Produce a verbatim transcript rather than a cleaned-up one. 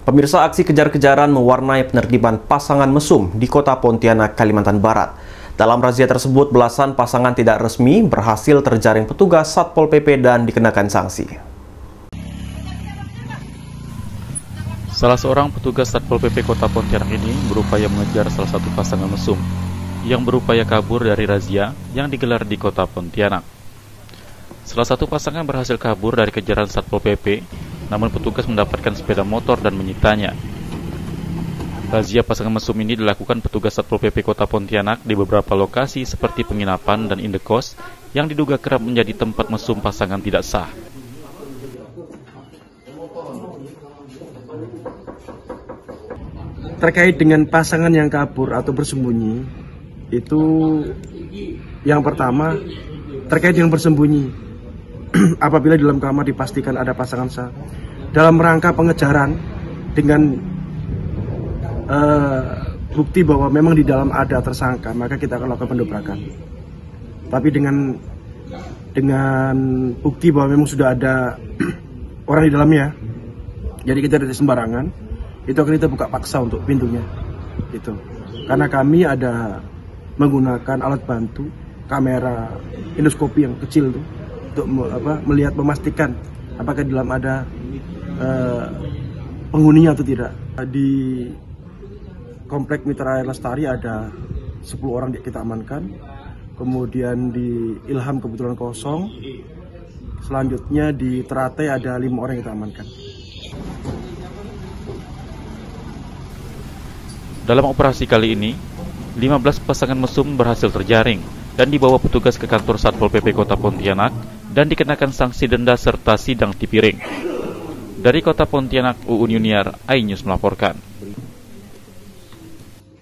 Pemirsa, aksi kejar-kejaran mewarnai penertiban pasangan mesum di Kota Pontianak, Kalimantan Barat. Dalam razia tersebut, belasan pasangan tidak resmi berhasil terjaring petugas Satpol P P dan dikenakan sanksi. Salah seorang petugas Satpol P P Kota Pontianak ini berupaya mengejar salah satu pasangan mesum yang berupaya kabur dari razia yang digelar di Kota Pontianak. Salah satu pasangan berhasil kabur dari kejaran Satpol P P, namun petugas mendapatkan sepeda motor dan menyitanya. Razia pasangan mesum ini dilakukan petugas Satpol P P Kota Pontianak di beberapa lokasi seperti penginapan dan indekos yang diduga kerap menjadi tempat mesum pasangan tidak sah. Terkait dengan pasangan yang kabur atau bersembunyi, itu yang pertama terkait dengan bersembunyi. Apabila di dalam kamar dipastikan ada pasangan sah, dalam rangka pengejaran dengan uh, bukti bahwa memang di dalam ada tersangka, maka kita akan lakukan pendobrakan. Tapi dengan dengan bukti bahwa memang sudah ada orang di dalamnya, jadi kita tidak sembarangan, itu akan kita buka paksa untuk pintunya. Itu karena kami ada menggunakan alat bantu kamera endoskopi yang kecil tuh untuk apa, melihat memastikan apakah di dalam ada uh, penghuninya atau tidak. Di Komplek Mitra Air Lestari ada sepuluh orang kita amankan. Kemudian di Ilham kebetulan kosong. Selanjutnya di Teratai ada lima orang yang kita amankan. Dalam operasi kali ini, lima belas pasangan mesum berhasil terjaring dan dibawa petugas ke kantor Satpol P P Kota Pontianak dan dikenakan sanksi denda serta sidang tipiring. Dari Kota Pontianak, Uun Yuniar, iNews melaporkan.